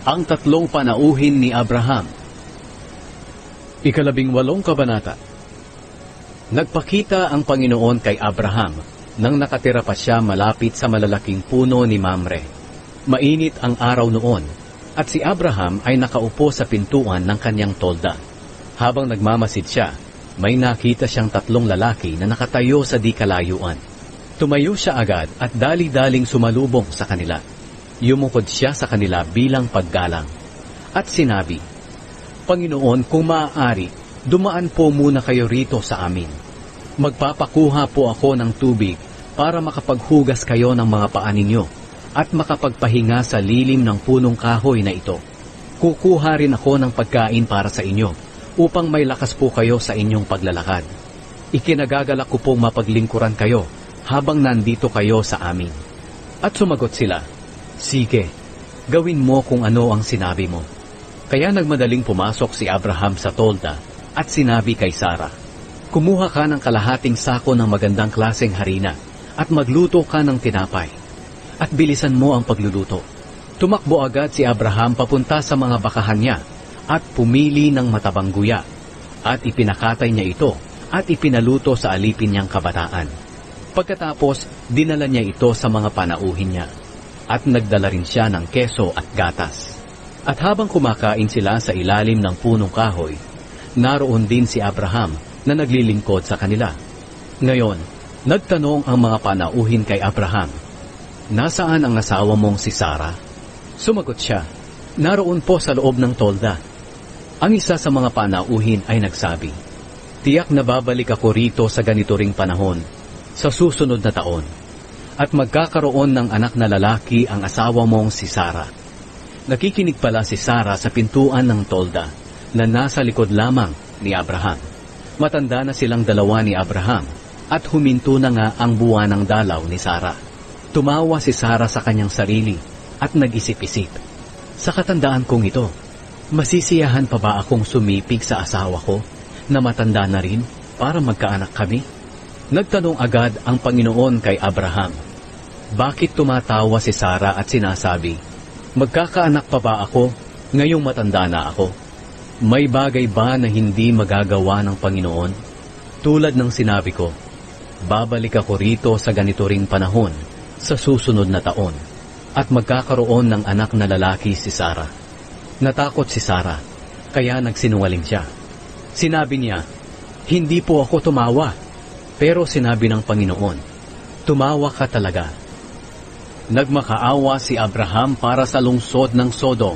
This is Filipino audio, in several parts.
Ang tatlong panauhin ni Abraham. 18 kabanata. Nagpakita ang Panginoon kay Abraham nang nakatira pa siya malapit sa malalaking puno ni Mamre. Mainit ang araw noon, at si Abraham ay nakaupo sa pintuan ng kanyang tolda. Habang nagmamasid siya, may nakita siyang 3 lalaki na nakatayo sa di kalayuan. Tumayo siya agad at dali-daling sumalubong sa kanila. Yumukod siya sa kanila bilang paggalang. At sinabi, Panginoon, kung maaari, dumaan po muna kayo rito sa amin. Magpapakuha po ako ng tubig para makapaghugas kayo ng mga paa ninyo at makapagpahinga sa lilim ng punong kahoy na ito. Kukuha rin ako ng pagkain para sa inyo upang may lakas po kayo sa inyong paglalakad. Ikinagagalak ko pong mapaglingkuran kayo habang nandito kayo sa amin. At sumagot sila, Sige, gawin mo kung ano ang sinabi mo. Kaya nagmadaling pumasok si Abraham sa tolda at sinabi kay Sarah, Kumuha ka ng kalahating sako ng magandang klaseng harina at magluto ka ng tinapay. At bilisan mo ang pagluluto. Tumakbo agad si Abraham papunta sa mga bakahan niya at pumili ng matabang guya. At ipinakatay niya ito at ipinaluto sa alipin niyang kabataan. Pagkatapos, dinala niya ito sa mga panauhin niya. At nagdala rin siya ng keso at gatas. At habang kumakain sila sa ilalim ng punong kahoy, naroon din si Abraham na naglilingkod sa kanila. Ngayon, nagtanong ang mga panauhin kay Abraham, Nasaan ang asawa mong si Sarah? Sumagot siya, Naroon po sa loob ng tolda. Ang isa sa mga panauhin ay nagsabi, Tiyak na babalik ako rito sa ganito ring panahon, sa susunod na taon. At magkakaroon ng anak na lalaki ang asawa mong si Sarah. Nakikinig pala si Sarah sa pintuan ng tolda na nasa likod lamang ni Abraham. Matanda na silang dalawa ni Abraham at huminto na nga ang buwan ng dalaw ni Sarah. Tumawa si Sarah sa kanyang sarili at nag-isip-isip, Sa katandaan kong ito, masisiyahan pa ba akong sumipig sa asawa ko na matanda na rin para magkaanak kami? Nagtanong agad ang Panginoon kay Abraham, Bakit tumatawa si Sarah at sinasabi, Magkakaanak pa ba ako ngayong matanda na ako? May bagay ba na hindi magagawa ng Panginoon? Tulad ng sinabi ko, babalik ako rito sa ganito ring panahon sa susunod na taon at magkakaroon ng anak na lalaki si Sarah. Natakot si Sarah, kaya nagsinungaling siya. Sinabi niya, Hindi po ako tumawa. Pero sinabi ng Panginoon, Tumawa ka talaga. Nagmakaawa si Abraham para sa lungsod ng Sodom.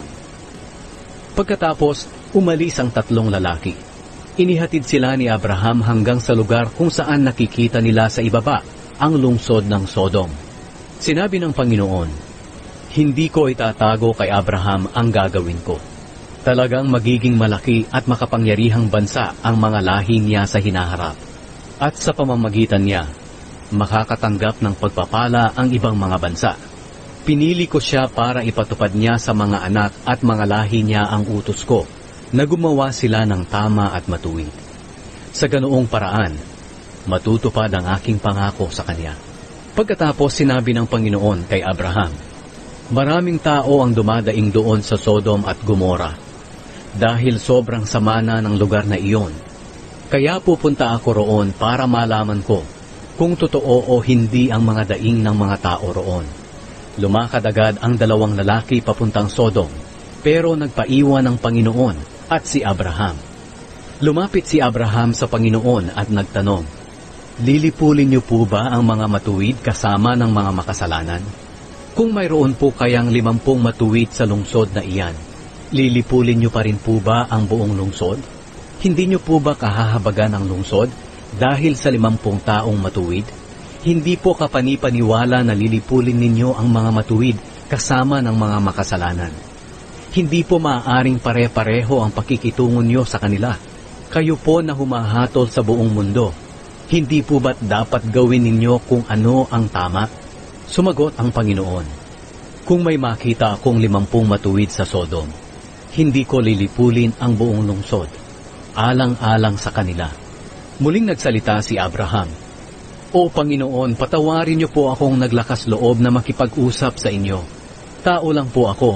Pagkatapos, umalis ang 3 lalaki. Inihatid sila ni Abraham hanggang sa lugar kung saan nakikita nila sa ibaba ang lungsod ng Sodom. Sinabi ng Panginoon, Hindi ko itatago kay Abraham ang gagawin ko. Talagang magiging malaki at makapangyarihang bansa ang mga lahi niya sa hinaharap. At sa pamamagitan niya, makakatanggap ng pagpapala ang ibang mga bansa. Pinili ko siya para ipatupad niya sa mga anak at mga lahi niya ang utos ko, na gumawa sila ng tama at matuwid. Sa ganoong paraan, matutupad ang aking pangako sa kanya. Pagkatapos sinabi ng Panginoon kay Abraham, Maraming tao ang dumadaing doon sa Sodom at Gomora, dahil sobrang sama na ng lugar na iyon. Kaya pupunta ako roon para malaman ko kung totoo o hindi ang mga daing ng mga tao roon. Lumakad agad ang 2 lalaki papuntang Sodom, pero nagpaiwan ng Panginoon at si Abraham. Lumapit si Abraham sa Panginoon at nagtanong, Lilipulin niyo po ba ang mga matuwid kasama ng mga makasalanan? Kung mayroon po kayang 50 matuwid sa lungsod na iyan, lilipulin niyo pa rin po ba ang buong lungsod? Hindi niyo po ba kahahabagan ang lungsod dahil sa 50 taong matuwid? Hindi po kapanipaniwala na lilipulin ninyo ang mga matuwid kasama ng mga makasalanan. Hindi po maaaring pare-pareho ang pakikitungo niyo sa kanila. Kayo po na humahatol sa buong mundo. Hindi po ba't dapat gawin ninyo kung ano ang tama? Sumagot ang Panginoon, Kung may makita akong 50 matuwid sa Sodom, hindi ko lilipulin ang buong lungsod, alang-alang sa kanila. Muling nagsalita si Abraham, O Panginoon, patawarin niyo po akong naglakas loob na makipag-usap sa inyo. Tao lang po ako,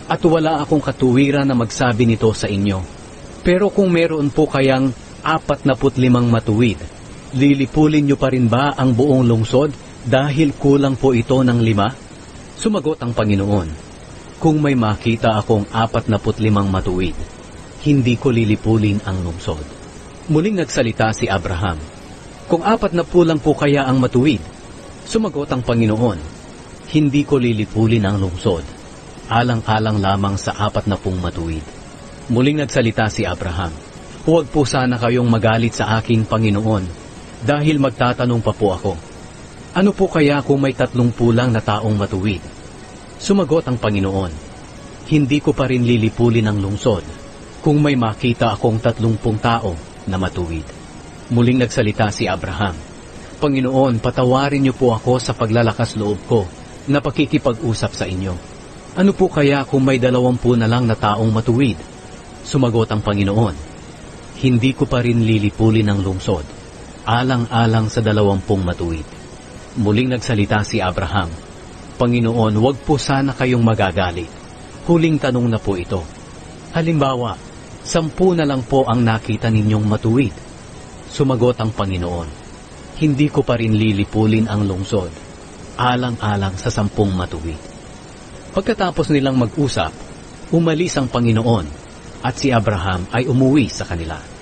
at wala akong katuwiran na magsabi nito sa inyo. Pero kung meron po kayang 45 matuwid, lilipulin niyo pa rin ba ang buong lungsod dahil kulang po ito ng 5? Sumagot ang Panginoon, kung may makita akong 45 matuwid, hindi ko lilipulin ang lungsod. Muling nagsalita si Abraham, kung 40 lang po kaya ang matuwid? Sumagot ang Panginoon, hindi ko lilipulin ang lungsod, alang-alang lamang sa 40 matuwid. Muling nagsalita si Abraham, huwag po sana kayong magalit sa aking Panginoon, dahil magtatanong pa po ako, ano po kaya kung may 30 lang na taong matuwid? Sumagot ang Panginoon, hindi ko pa rin lilipulin ang lungsod, kung may makita akong 30 tao na matuwid. Muling nagsalita si Abraham, Panginoon, patawarin niyo po ako sa paglalakas loob ko na pakikipag-usap sa inyo. Ano po kaya kung may 20 na lang na taong matuwid? Sumagot ang Panginoon, hindi ko pa rin lilipulin ang lungsod, alang-alang sa 20 matuwid. Muling nagsalita si Abraham, Panginoon, huwag po sana kayong magagalit. Huling tanong na po ito. Halimbawa, 10 na lang po ang nakita ninyong matuwid. Sumagot ang Panginoon, hindi ko pa rin lilipulin ang lungsod, alang-alang sa 10 matuwid. Pagkatapos nilang mag-usap, umalis ang Panginoon at si Abraham ay umuwi sa kanila.